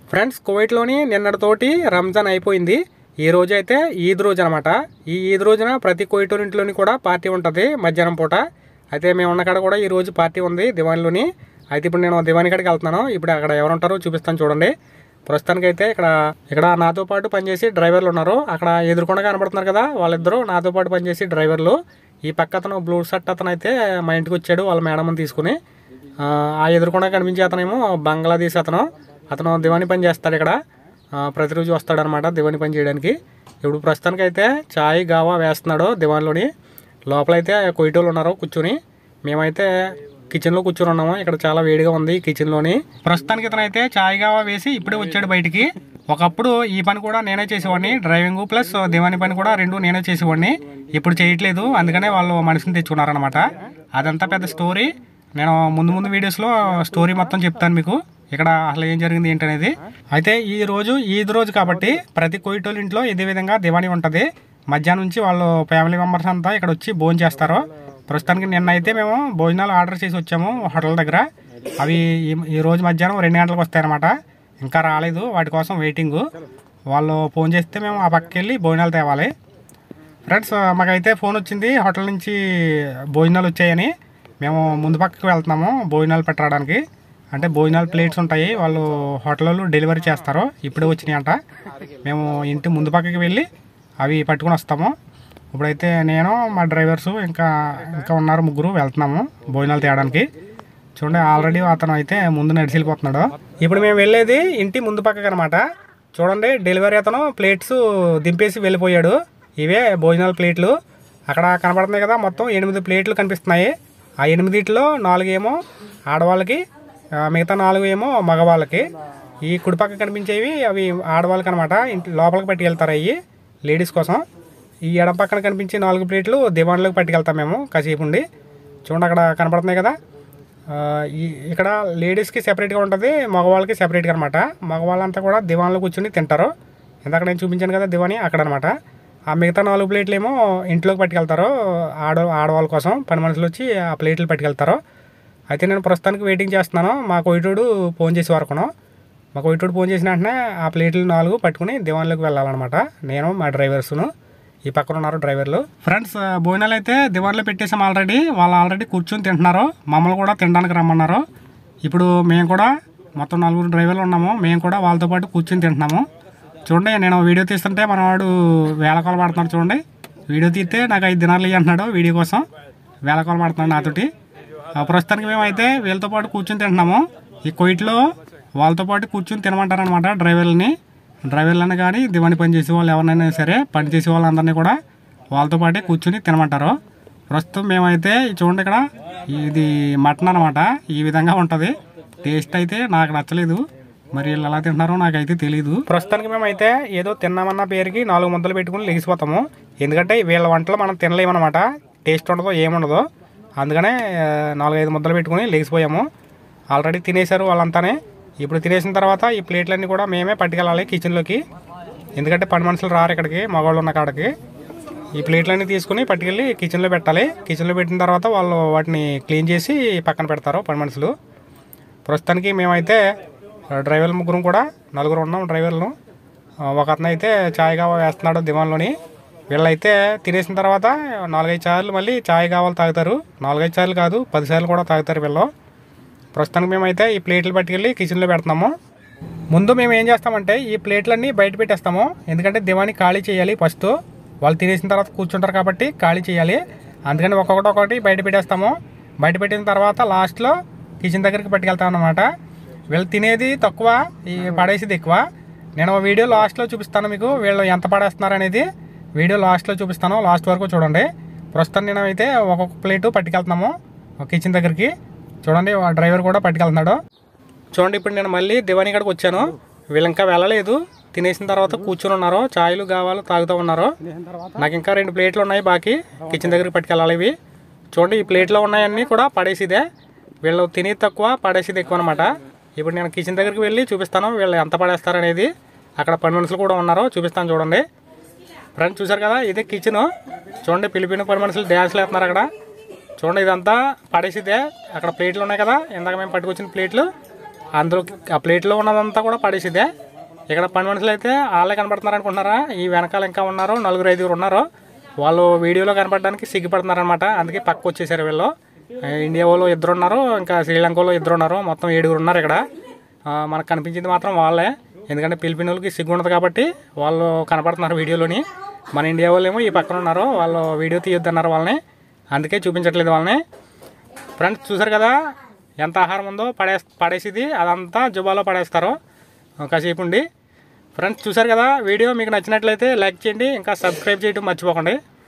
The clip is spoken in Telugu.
ఫ్రెండ్స్, కువైట్లోని నిన్నటితోటి రంజాన్ అయిపోయింది. ఈ రోజు అయితే ఈద్ రోజు అనమాట. ఈ ఈద్ రోజున ప్రతి కువైటోని ఇంట్లోని కూడా పార్టీ ఉంటుంది మధ్యాహ్నం పూట. అయితే మేము ఉన్న కాడ కూడా ఈ రోజు పార్టీ ఉంది దివాన్లోని. అయితే ఇప్పుడు నేను దివాని కాడికి వెళ్తున్నాను. ఇప్పుడు అక్కడ ఎవరు ఉంటారో చూపిస్తాను చూడండి. ప్రస్తుతానికైతే ఇక్కడ నాతో పాటు పనిచేసి డ్రైవర్లు ఉన్నారు. అక్కడ ఎదురుకుండా కనబడుతున్నారు కదా, వాళ్ళిద్దరూ నాతో పాటు పనిచేసి డ్రైవర్లు. ఈ పక్క అతను బ్లూ షర్ట్ అతను అయితే మా ఇంటికి వచ్చాడు వాళ్ళ మేడమ్ని తీసుకుని. ఆ ఎదురుకుండా కనిపించే అతనేమో బంగ్లాదేశ్ అతను దివాని పని చేస్తాడు ఇక్కడ. ప్రతిరోజు వస్తాడనమాట దివాని పని చేయడానికి. ఇప్పుడు ప్రస్తుతానికైతే చాయ్ గావా వేస్తున్నాడు దివాన్లోని. లోపలైతే కొయ్యటోళ్ళు ఉన్నారు కూర్చుని. మేమైతే కిచెన్లో కూర్చొని ఉన్నాము. ఇక్కడ చాలా వేడిగా ఉంది కిచెన్లోని. ప్రస్తుతానికి ఇతనైతే చాయ్ గావా వేసి ఇప్పుడే వచ్చాడు బయటికి. ఒకప్పుడు ఈ పని కూడా నేనే చేసేవాడిని, డ్రైవింగ్ ప్లస్ దివాని పని కూడా రెండు నేనే చేసేవాడిని. ఇప్పుడు చేయట్లేదు, అందుకనే వాళ్ళు మనిషిని తెచ్చుకున్నారనమాట. అదంతా పెద్ద స్టోరీ. నేను ముందు వీడియోస్లో స్టోరీ మొత్తం చెప్తాను మీకు, ఇక్కడ అసలు ఏం జరిగింది ఏంటనేది. అయితే ఈద్ రోజు కాబట్టి ప్రతి కోయిటోళ్ళ ఇంట్లో ఇదే విధంగా దివాణి ఉంటుంది. మధ్యాహ్నం నుంచి వాళ్ళు ఫ్యామిలీ మెంబర్స్ అంతా ఇక్కడ వచ్చి భోజనం చేస్తారు. ప్రస్తుతానికి నిన్న అయితే మేము భోజనాలు ఆర్డర్ చేసి వచ్చాము హోటల్ దగ్గర. అవి ఈ రోజు మధ్యాహ్నం 2 గంటలకు వస్తాయన్నమాట. ఇంకా రాలేదు, వాటి కోసం వెయిటింగ్. వాళ్ళు ఫోన్ చేస్తే మేము ఆ పక్కకి వెళ్ళి భోజనాలు తేవాలి. ఫ్రెండ్స్, మాకైతే ఫోన్ వచ్చింది హోటల్ నుంచి భోజనాలు వచ్చాయని. మేము ముందు పక్కకి వెళ్తున్నాము భోజనాలు పెట్టడానికి. అంటే భోజనాలు ప్లేట్స్ ఉంటాయి, వాళ్ళు హోటల్లో డెలివరీ చేస్తారు. ఇప్పుడే వచ్చినాయి అంట. మేము ఇంటి ముందు పక్కకి వెళ్ళి అవి పట్టుకుని వస్తాము. ఇప్పుడైతే నేను మా డ్రైవర్స్ ఇంకా ఉన్నారు, ముగ్గురు వెళ్తున్నాము భోజనాలు తేయడానికి. చూడండి, ఆల్రెడీ అతను అయితే ముందు నడిచిపోతున్నాడు. ఇప్పుడు మేము వెళ్ళేది ఇంటి ముందు పక్కకి అనమాట. చూడండి, డెలివరీ అతను ప్లేట్స్ దింపేసి వెళ్ళిపోయాడు. ఇవే భోజనాల ప్లేట్లు. అక్కడ కనబడుతున్నాయి కదా, మొత్తం 8 ప్లేట్లు కనిపిస్తున్నాయి. ఆ 8లో 4 ఏమో ఆడవాళ్ళకి, మిగతా 4 ఏమో మగవాళ్ళకి. ఈ కుడిపక్క కనిపించేవి అవి ఆడవాళ్ళకి అనమాట. ఇంటి లోపలికి పట్టుకెళ్తారు అవి లేడీస్ కోసం. ఈ ఎడం పక్కన కనిపించే 4 ప్లేట్లు దివాన్లోకి పట్టుకెళ్తాం మేము కాసేపు ఉండి. చూడండి, అక్కడ కనపడుతున్నాయి కదా. ఇక్కడ లేడీస్కి సెపరేట్గా ఉంటుంది, మగవాళ్ళకి సెపరేట్గా అనమాట. మగవాళ్ళంతా కూడా దివాన్లో కూర్చొని తింటారు. ఇందాక నేను చూపించాను కదా దివాని, అక్కడ అనమాట. ఆ మిగతా 4 ప్లేట్లు ఏమో ఇంట్లోకి పట్టుకెళ్తారు. ఆడవాళ్ళ కోసం పని మనుషులు వచ్చి ఆ ప్లేట్లు పట్టుకెళ్తారు. అయితే నేను ప్రస్తుతానికి వెయిటింగ్ చేస్తున్నాను. మా కోయిటోడు ఫోన్ చేసే వరకును. మా కోయిటోడు ఫోన్ చేసిన వెంటనే ఆ ప్లేట్లు 4 పట్టుకుని దివాన్లోకి వెళ్ళాలన్నమాట. నేను మా డ్రైవర్స్ను, ఈ పక్కన ఉన్నారు డ్రైవర్లు. ఫ్రెండ్స్, భోజనాలు అయితే దివాన్లో పెట్టేసాం ఆల్రెడీ. వాళ్ళు ఆల్రెడీ కూర్చొని తింటున్నారు. మమ్మల్ని కూడా తినడానికి రమ్మన్నారు. ఇప్పుడు మేము కూడా మొత్తం 4 డ్రైవర్లు ఉన్నాము. మేము కూడా వాళ్ళతో పాటు కూర్చొని తింటున్నాము. చూడండి, నేను వీడియో తీస్తుంటే మనవాడు వేళకోలు పడుతున్నాడు. చూడండి, వీడియో తీస్తే నాకు 5 దినాలు అంటున్నాడు వీడియో కోసం. వేళకోలు పడుతున్నాడు నాతోటి. ప్రస్తుతానికి మేమైతే వీళ్ళతో పాటు కూర్చొని తింటున్నాము. ఈ కోయిట్లో వాళ్ళతో పాటు కూర్చొని తినమంటారనమాట డ్రైవర్లని కానీ దివాని పని చేసే వాళ్ళు ఎవరినైనా సరే, పని చేసే వాళ్ళందరినీ కూడా వాళ్ళతో పాటే కూర్చొని తినమంటారు. ప్రస్తుతం మేమైతే చూడండి, ఇక్కడ ఇది మటన్ అనమాట. ఈ విధంగా ఉంటుంది. టేస్ట్ అయితే నాకు నచ్చలేదు, మరి వీళ్ళు ఎలా తింటున్నారో నాకైతే తెలియదు. ప్రస్తుతానికి మేమైతే ఏదో తిన్నామన్న పేరుకి 4 ముద్దలు పెట్టుకుని లెగిసిపోతాము. ఎందుకంటే వీళ్ళ వంటలు మనం తినలేమన్నమాట. టేస్ట్ ఉండదో ఏముండదో, అందుకనే 4-5 ముద్దలు పెట్టుకుని లెగిసిపోయాము. ఆల్రెడీ తినేశారు వాళ్ళంతానే. ఇప్పుడు తినేసిన తర్వాత ఈ ప్లేట్లన్నీ కూడా మేమే పట్టుకెళ్ళాలి కిచెన్లోకి. ఎందుకంటే పని మనుషులు రారు ఇక్కడికి, మగవాళ్ళు ఉన్న కాడికి. ఈ ప్లేట్లన్నీ తీసుకుని పట్టుకెళ్ళి కిచెన్లో పెట్టాలి. కిచెన్లో పెట్టిన తర్వాత వాళ్ళు వాటిని క్లీన్ చేసి పక్కన పెడతారు పని మనుషులు. ప్రస్తుతానికి మేమైతే డ్రైవర్లు ముగ్గురు కూడా 4 ఉన్నాం డ్రైవర్లు. ఒక అతను అయితే చాయ్ కావా వేస్తున్నాడు దివాన్లోని. వీళ్ళైతే తినేసిన తర్వాత 4-5 సార్లు మళ్ళీ చాయ్ కావాలి తాగుతారు. 4-5 సార్లు కాదు, 10 సార్లు కూడా తాగుతారు వీళ్ళు. ప్రస్తుతానికి మేమైతే ఈ ప్లేట్లు పట్టుకెళ్ళి కిచెన్లో పెడతాము. ముందు మేము ఏం చేస్తామంటే ఈ ప్లేట్లన్నీ బయట పెట్టేస్తాము. ఎందుకంటే దివాని ఖాళీ చేయాలి ఫస్ట్. వాళ్ళు తినేసిన తర్వాత కూర్చుంటారు కాబట్టి ఖాళీ చేయాలి. అందుకని ఒక్కొక్కటి బయట పెట్టేస్తాము. బయట పెట్టిన తర్వాత లాస్ట్లో కిచెన్ దగ్గరికి పట్టుకెళ్తాం అన్నమాట. వీళ్ళు తినేది తక్కువ, ఈ పడేసేది ఎక్కువ. నేను వీడియో లాస్ట్లో చూపిస్తాను మీకు, వీళ్ళు ఎంత పడేస్తున్నారు అనేది వీడియో లాస్ట్లో చూపిస్తాను. లాస్ట్ వరకు చూడండి. ప్రస్తుతం నేనైతే ఒక్కొక్క ప్లేటు పట్టుకెళ్తున్నాము కిచెన్ దగ్గరికి. చూడండి, డ్రైవర్ కూడా పట్టుకెళ్తున్నాడు. చూడండి, ఇప్పుడు నేను మళ్ళీ దివాని కాడికి వచ్చాను. వీళ్ళు ఇంకా వెళ్ళలేదు, తినేసిన తర్వాత కూర్చొని ఉన్నారు. చాయ్లు కావాలి తాగుతూ ఉన్నారు. నాకు ఇంకా 2 ప్లేట్లు ఉన్నాయి బాకీ, కిచెన్ దగ్గరికి పట్టుకెళ్ళాలి. ఇవి చూడండి, ఈ ప్లేట్లో ఉన్నాయన్నీ కూడా పడేసిదే. వీళ్ళు తినేది తక్కువ, పడేసేది ఎక్కువ అనమాట. ఇప్పుడు నేను కిచెన్ దగ్గరికి వెళ్ళి చూపిస్తాను వీళ్ళు ఎంత పడేస్తారనేది. అక్కడ పని మనుషులు కూడా ఉన్నారు, చూపిస్తాను చూడండి. ఫ్రెండ్స్, చూసారు కదా, ఇదే కిచెను. చూడండి, ఫిలిపిన్ పని మనుషులు డ్యాన్స్లు వేస్తున్నారు అక్కడ. చూడండి, ఇదంతా పడేసిదే. అక్కడ ప్లేట్లు ఉన్నాయి కదా, ఇందాక మేము పట్టుకొచ్చిన ప్లేట్లు, అందులో ఆ ప్లేట్లో ఉన్నదంతా కూడా పడేసిదే. ఇక్కడ పని మనుషులు అయితే వాళ్ళే కనపడుతున్నారు అనుకుంటున్నారా? ఈ వెనకాల ఇంకా ఉన్నారు, 4-5 ఉన్నారు. వాళ్ళు వీడియోలో కనపడడానికి సిగ్గుపడుతున్నారనమాట. అందుకే పక్క వచ్చేసారు వీళ్ళు. ఇండియా వాళ్ళు 2 ఉన్నారు, ఇంకా శ్రీలంక వాళ్ళు 2 ఉన్నారు. మొత్తం 7 ఉన్నారు ఇక్కడ. మనకు కనిపించింది మాత్రం వాళ్ళే. ఎందుకంటే ఫిలిపిన్ వాళ్ళకి సిగ్గు ఉండదు కాబట్టి వాళ్ళు కనపడుతున్నారు వీడియోలోని. మన ఇండియా వాళ్ళు ఏమో ఈ పక్కన ఉన్నారు, వాళ్ళు వీడియో తీయొద్దన్నారు వాళ్ళని, అందుకే చూపించట్లేదు వాళ్ళని. ఫ్రెండ్స్ చూసారు కదా ఎంత ఆహారం ఉందో, పడేసిది అదంతా జుబాలో పడేస్తారు కాసేపు ఉండి. ఫ్రెండ్స్ చూసారు కదా, వీడియో మీకు నచ్చినట్లయితే లైక్ చేయండి, ఇంకా సబ్స్క్రైబ్ చేయడం మర్చిపోకండి.